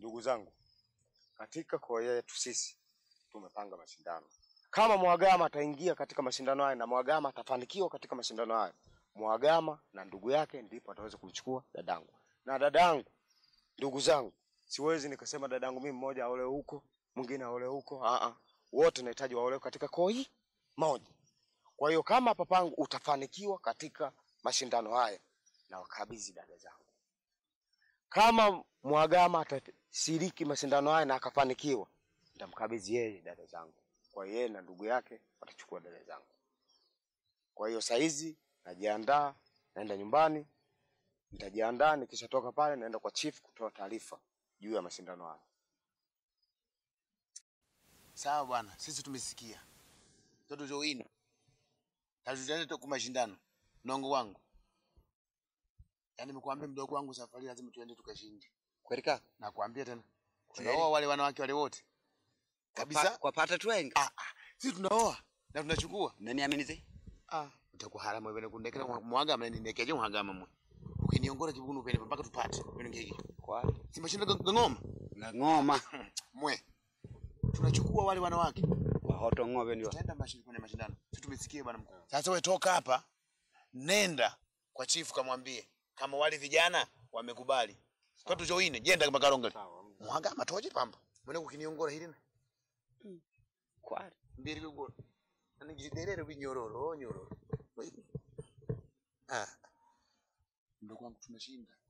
Ndugu zangu, katika kwa yetu sisi tumepanga mashindano. Kama Mhagama ataingia katika mashindano haya na Mhagama atafanikiwa katika mashindano haya, Mhagama na ndugu yake ndipo ataweza kumchukua dadangu. Na dadangu, ndugu zangu, siwezi nikasema dadangu mimi mmoja aole huko, mwingine aole huko. Wote nahitaji waolewe katika koi moja. Kwa hiyo kama papangu utafanikiwa katika mashindano haya, na wakabidhi dada zangu. Kama Mhagama atashiriki mashindano haya na akafanikiwa, nitamkabidhi yeye dada zangu. Kwa yeye na ndugu yake watachukua dada zangu. Kwa hiyo saizi najiandaa, naenda nyumbani, nitajiandaa nikishatoka pale naenda kwa chief kutoa taarifa juu ya mashindano haya. Sawa bwana, sisi tumesikia. Toto join. Tazujane tu kwa mashindano. Nongo wangu. Yaani nimekuambia mdogo wangu safari lazima tuende tukashinde. Kweli kaka? Nakwambia tena. Tunaoa wale wanawake wale wote. Kabisa kwa pata tu wengi. Sisi tunaoa na tunachukua. Unaniamini zi? Utakuwa haramu wewe kundekela Mhagama ni nekeje Mhagama mwe. Ukiniongora kibunu pene mpaka tupate. Wewe ngeke. Kwa? Si mashindano ngoma. Ngoma. Mwe. Tunachukua wale wanawake. Wa hoto ngobe ndio. Tutaenda mashindano. Sisi tumesikia bwana mkuu. Sasa wewe toka hapa. Nenda kwa chief kamwambie kama wale vijana wamekubali. Kwa tujoine, jenda kama karonga. Mhagama toje pamba. Mwene kukiniongora hili na. Kwa? Mbiri kugo. Ani jiderere binyororo, nyororo. Ndio kwangu tunashinda.